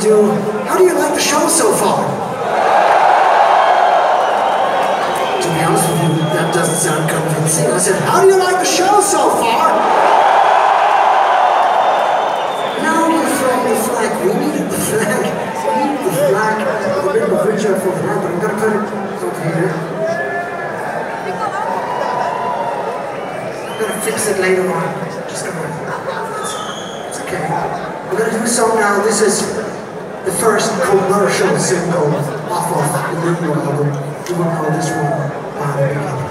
how do you like the show so far? To be honest with you, that doesn't sound convincing. I said, how do you like the show so far? Now you're throwing the flag. We needed the flag. We needed the flag. A bit of a picture for that, but I'm going to put it over here. I'm going to fix it later on. Just come on. It's okay. We're going to do a song now. This is the first commercial single off of the new album. You will know this one by the beginning.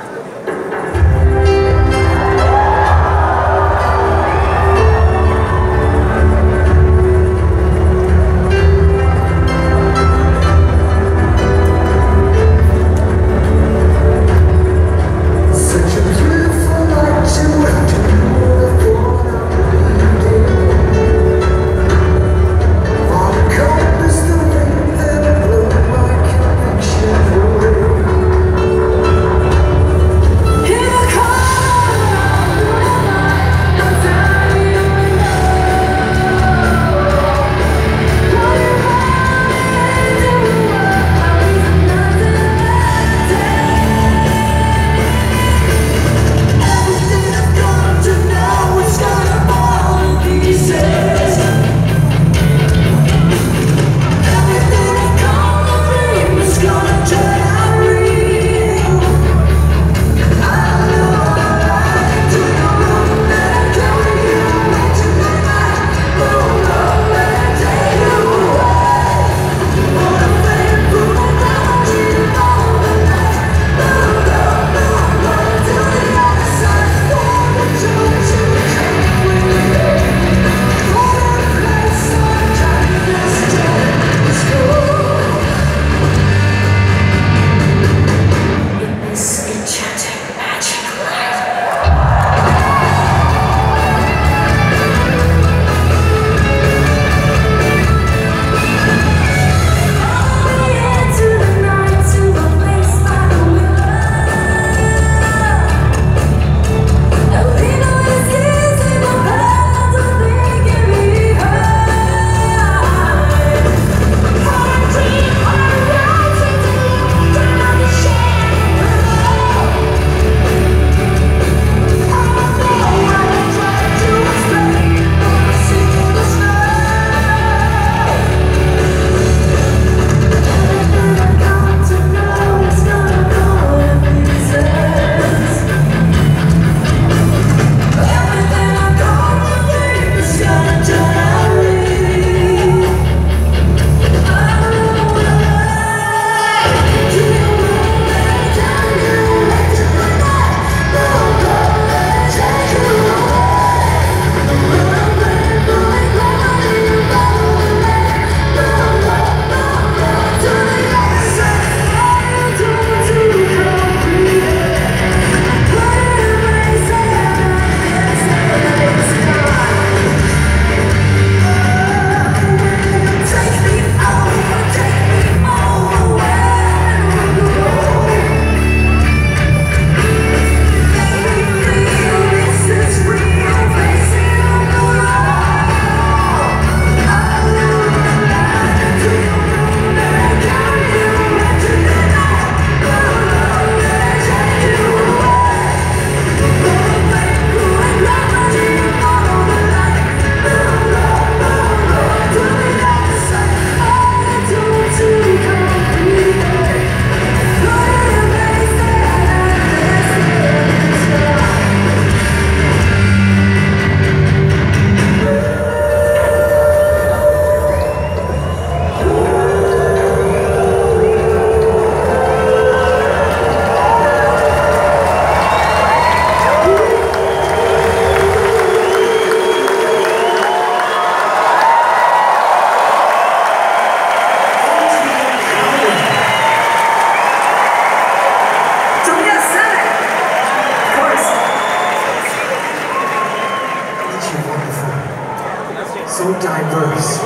So diverse.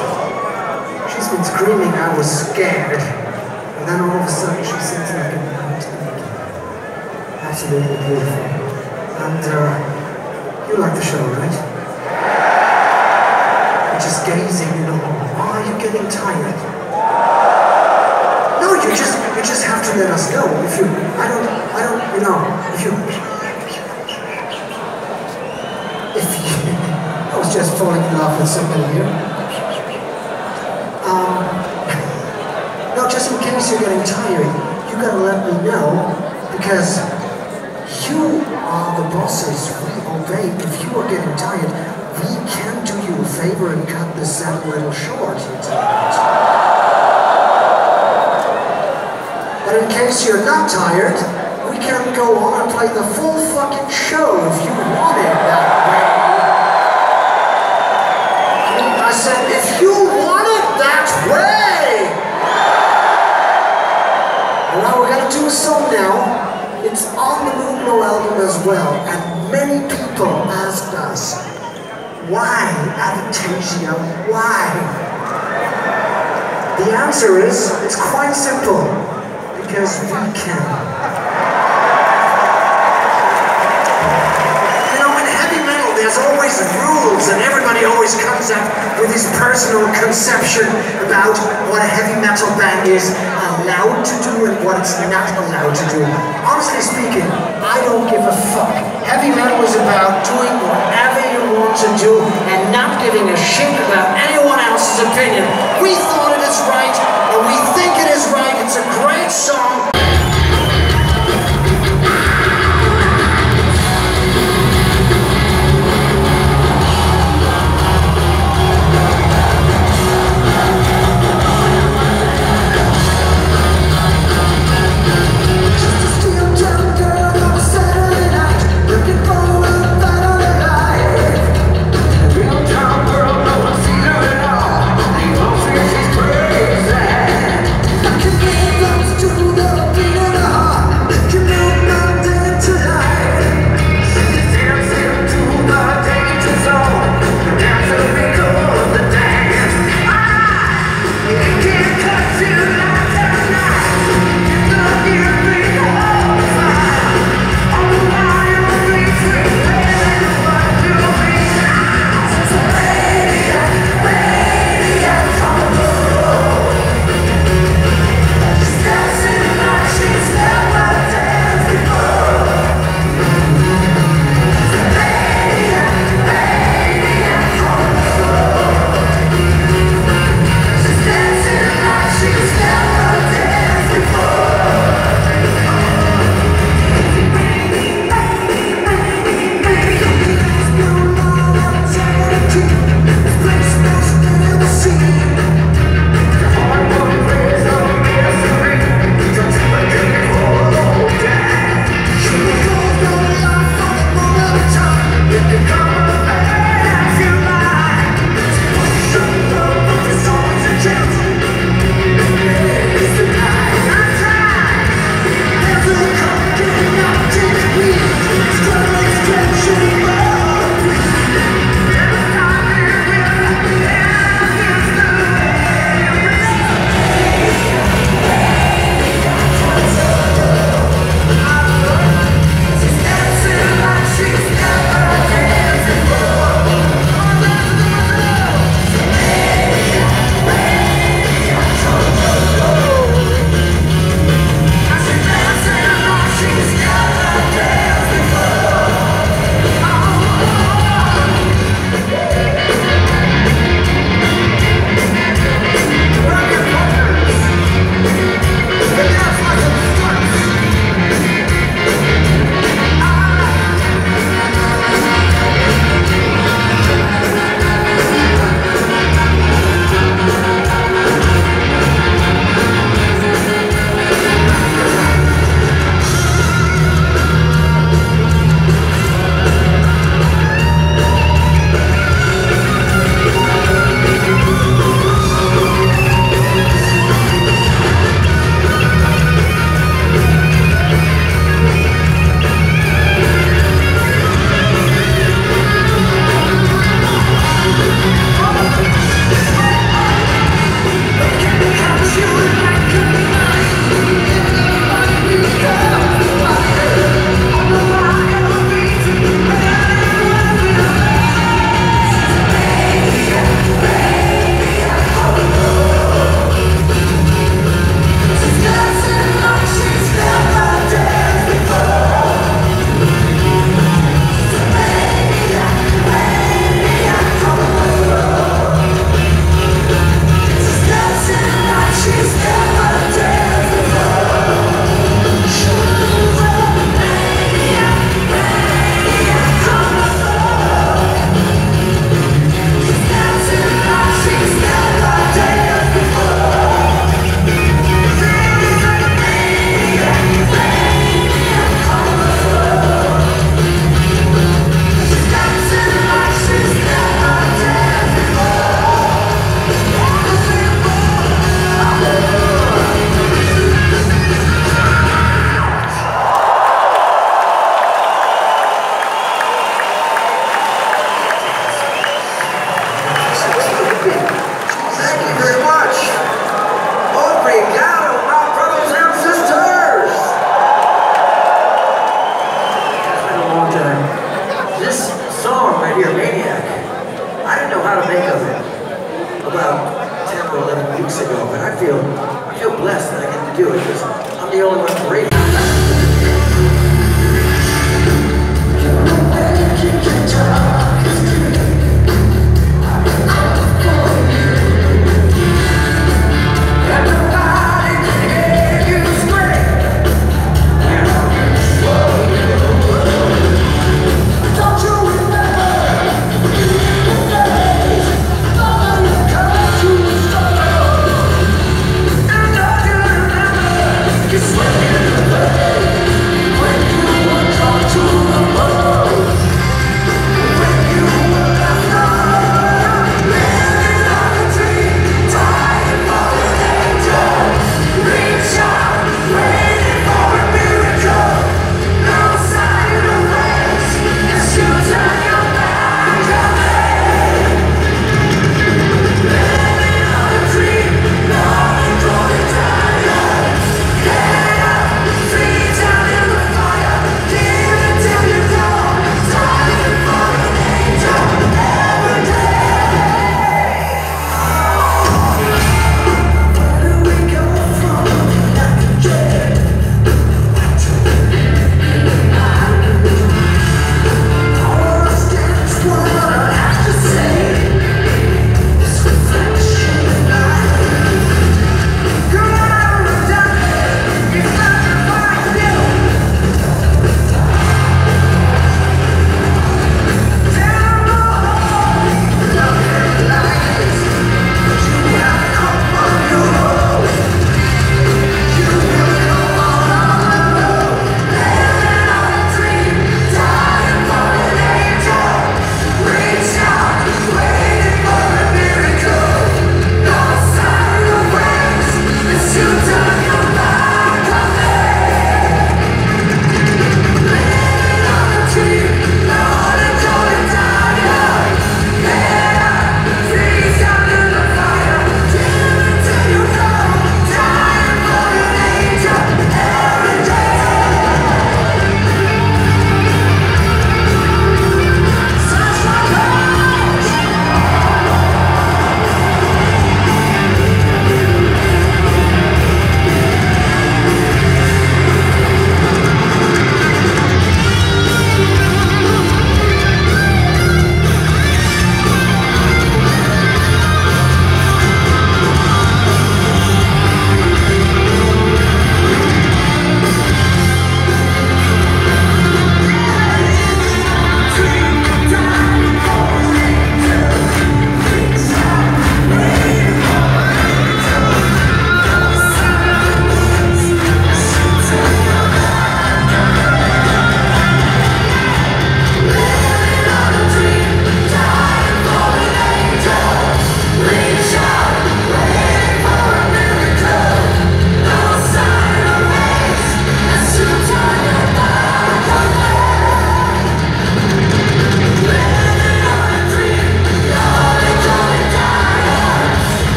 She's been screaming, I was scared. And then all of a sudden she sings like a mountain. Absolutely beautiful. And you like the show, right? You're just gazing, you know. Why are you getting know, if you, I don't, you know, if you, I was just falling in love with somebody here. No, just in case you're getting tired, you gotta let me know, because you are the bosses we obey. If you are getting tired, we can do you a favor and cut this set a little short. But in case you're not tired, we can go on and play the full fucking show if you want it that way. I said, if you want it that way! Well, we're gonna do a song now. It's on the Moonlow album as well, and many people asked us, why Avantasia? Why? The answer is, it's quite simple, because we can. You know, in heavy metal, there's always rules, and everybody always comes up with his personal conception about what a heavy metal band is allowed to do and what it's not allowed to do. Honestly speaking, I don't give a fuck. Heavy metal is about doing whatever you want to do and not giving a shit about anyone else's opinion. We thought it is right, and we think it is right. It's a great song.